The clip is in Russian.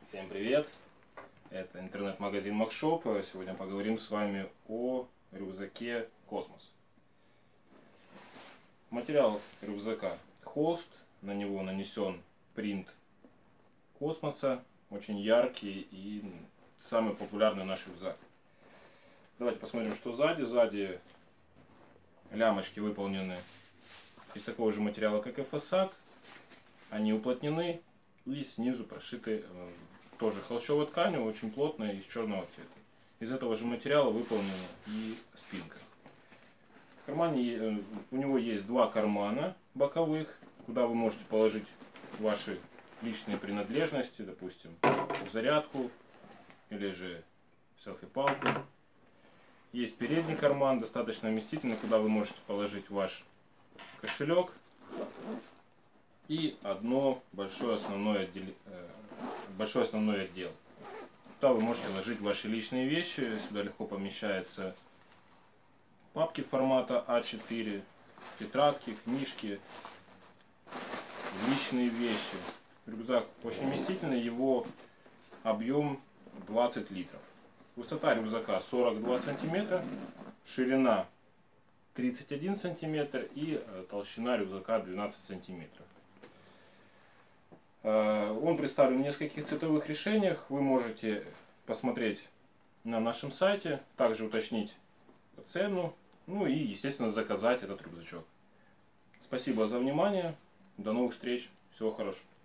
Всем привет! Это интернет-магазин Макшоп. Сегодня поговорим с вами о рюкзаке Космос. Материал рюкзака холст, на него нанесен принт космоса, очень яркий и самый популярный наш рюкзак. Давайте посмотрим, что сзади. Сзади лямочки выполнены из такого же материала, как и фасад. Они уплотнены и снизу прошиты тоже холщовой тканью, очень плотной, из черного цвета. Из этого же материала выполнена и спинка. В кармане у него есть два кармана боковых, куда вы можете положить ваши личные принадлежности, допустим, зарядку или же селфи-палку. Есть передний карман, достаточно вместительный, куда вы можете положить ваш кошелек. И одно большой основной отдел. Сюда вы можете ложить ваши личные вещи. Сюда легко помещаются папки формата А4, тетрадки, книжки, личные вещи. Рюкзак очень вместительный, его объем 20 литров. Высота рюкзака 42 сантиметра, ширина 31 сантиметр и толщина рюкзака 12 сантиметров. Он представлен в нескольких цветовых решениях. Вы можете посмотреть на нашем сайте, также уточнить цену, ну и, естественно, заказать этот рюкзачок. Спасибо за внимание. До новых встреч. Всего хорошего.